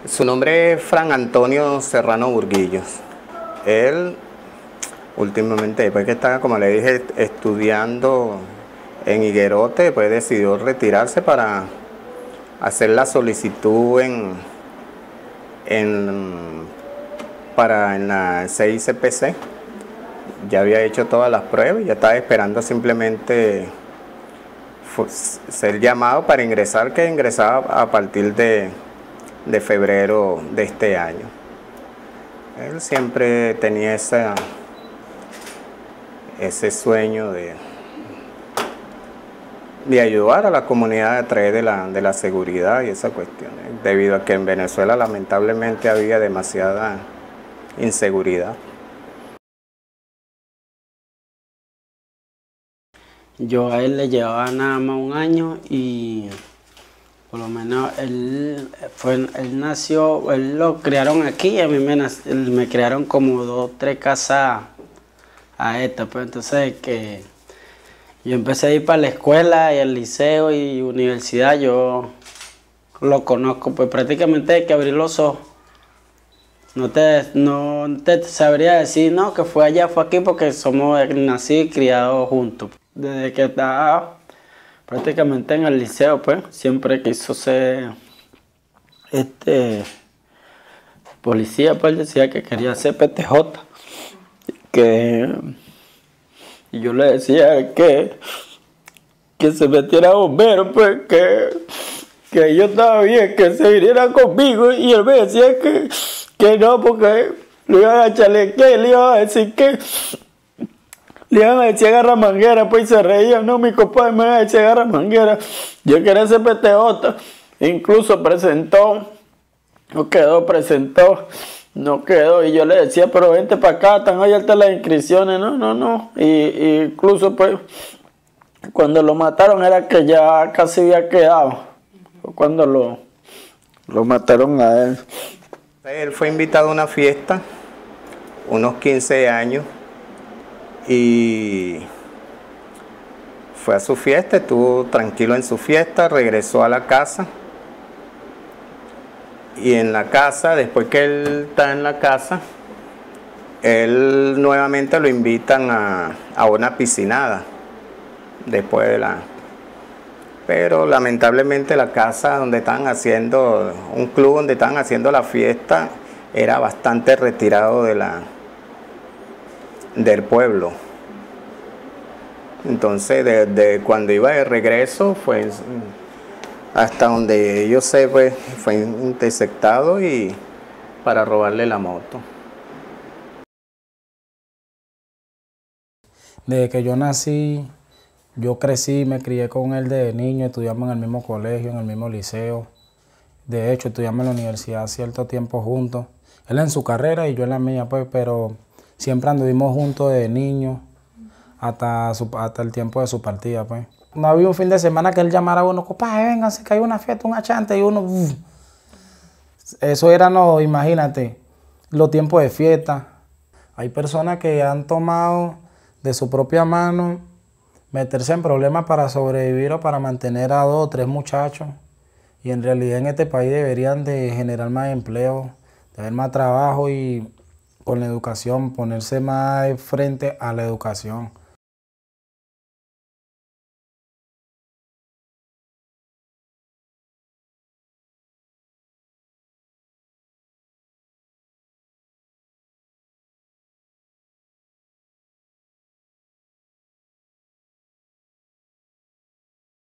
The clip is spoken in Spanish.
Su nombre es Fran Antonio Serrano Burguillos. Él, últimamente, después que estaba, como le dije, estudiando en Higuerote, pues decidió retirarse para hacer la solicitud en la CICPC. Ya había hecho todas las pruebas y ya estaba esperando simplemente ser llamado para ingresar, que ingresaba a partir de febrero de este año. Él siempre tenía ese sueño de ayudar a la comunidad a través de la seguridad y esas cuestiones, debido a que en Venezuela lamentablemente había demasiada inseguridad. Yo a él le llevaba nada más un año y por lo menos él nació, él lo criaron aquí y a mí me criaron como 2, 3 casas a esta, pues entonces que yo empecé a ir para la escuela y el liceo y universidad, yo lo conozco, pues prácticamente hay que abrir los ojos. No te sabría decir, no, que fue allá, fue aquí, porque somos nacidos y criados juntos. Desde que estaba prácticamente en el liceo, pues, siempre quiso ser policía, pues decía que quería ser PTJ. Y yo le decía que se metiera bombero, pues, que yo estaba bien, que se viniera conmigo, y él me decía que no, porque le iban a chalequear, le iban a decir que le iban a decir agarra manguera, pues, y se reían, no, mi compadre me iba a decir agarra manguera. Yo quería ser PTJ, incluso no quedó, y yo le decía, pero vente para acá, están abiertas las inscripciones, no, y incluso, pues, cuando lo mataron era que ya casi había quedado, cuando lo mataron a él. Él fue invitado a una fiesta, unos 15 años, y fue a su fiesta, estuvo tranquilo en su fiesta, regresó a la casa. Y en la casa, después que él está en la casa, él nuevamente lo invitan a una piscinada, después de Pero lamentablemente la casa donde estaban haciendo, un club donde estaban haciendo la fiesta, era bastante retirado del pueblo. Entonces, de cuando iba de regreso, fue hasta donde yo sé, pues, fue interceptado y para robarle la moto. Desde que yo nací, yo crecí, me crié con él de niño, estudiamos en el mismo colegio, en el mismo liceo. De hecho, estudiamos en la universidad cierto tiempo juntos. Él en su carrera y yo en la mía, pues, pero siempre anduvimos juntos de niño hasta el tiempo de su partida, pues. No había un fin de semana que él llamara a uno, compadre, vénganse, que hay una fiesta, un achante, y uno... Eso era, no, imagínate, los tiempos de fiesta. Hay personas que han tomado de su propia mano meterse en problemas para sobrevivir o para mantener a 2 o 3 muchachos. Y en realidad en este país deberían de generar más empleo, de haber más trabajo y con la educación, ponerse más frente a la educación.